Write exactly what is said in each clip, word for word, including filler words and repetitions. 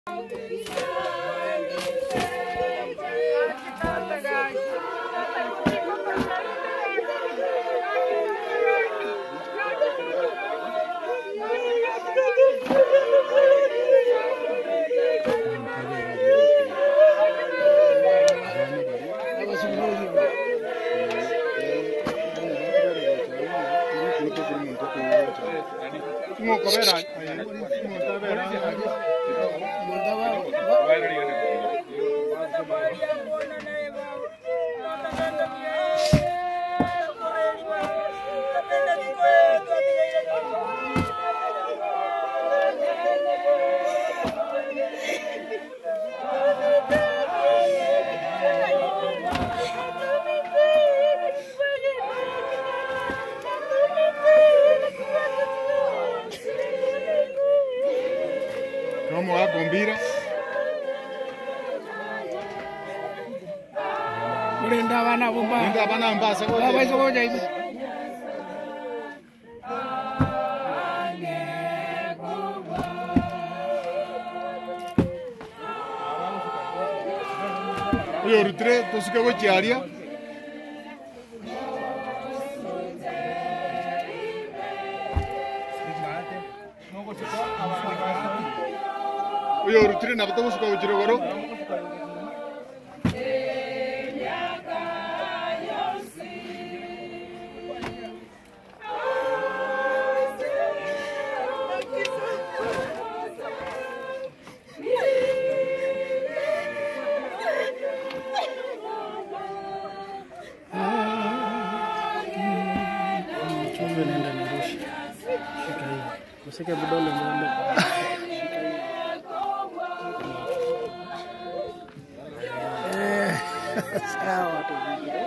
Como a gombira. Ulinda bana bomba. Ulinda bana mbasa ko. Baba izo koja hivi. Oyo rutre tosuke ko chiaria. Oyo rutre na bato suka ujiro goro. Chumbe nenda nirushi. Shika hivi. Usike vidole mbele. Sawa tu.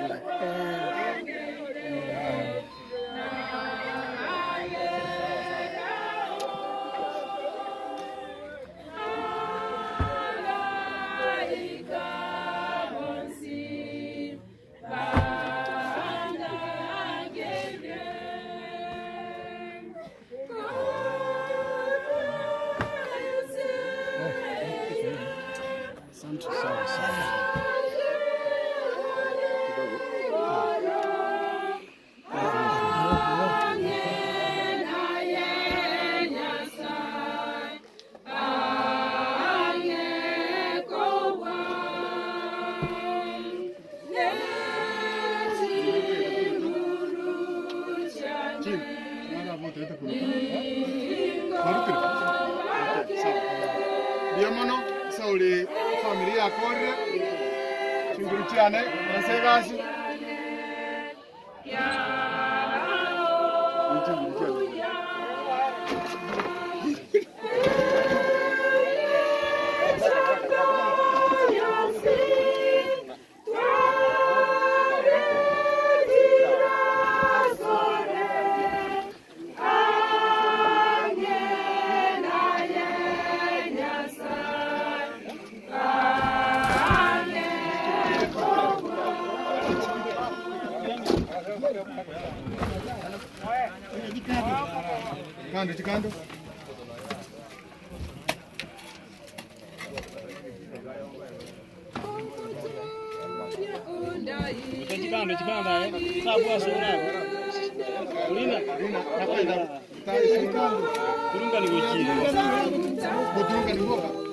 Asante sana sana. Diamono, sauli familia corre, chingurichiane, nasegasi. Kando, chikando. Chikando, chikando eh. Sabu asona. Ulina, Napenda. Tari chikando. kurunga ni gochi. Kutunga ni boka.